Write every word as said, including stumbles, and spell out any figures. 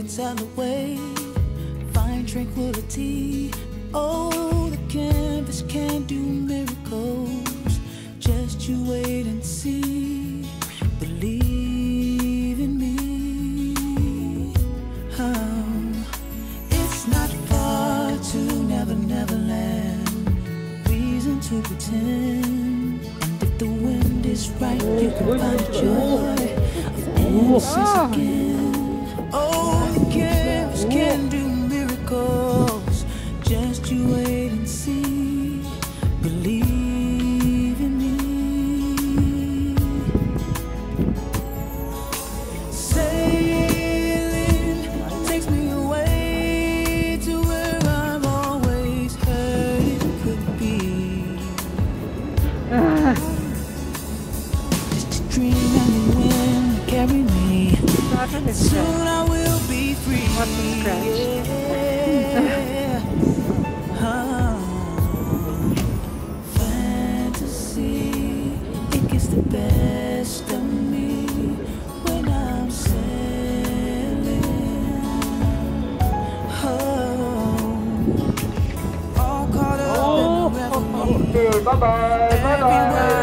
sail away, find tranquility. Oh, the canvas can do miracles. Just you wait and see. Believe in me. Oh, it's not far to Never Never Land. Reason to pretend. And if the wind is right, you can find joy of innocence again. Oh, the canvas can do miracles. Just you wait and see. Believe in me. Sailing takes me away to where I've always heard it could be. Just a dream and the wind carry me. Soon I will be free. Yeah. Oh. Fantasy, it gets the best of me when I'm sailing. Oh, all caught up in the reverie. Okay, bye bye. Bye bye.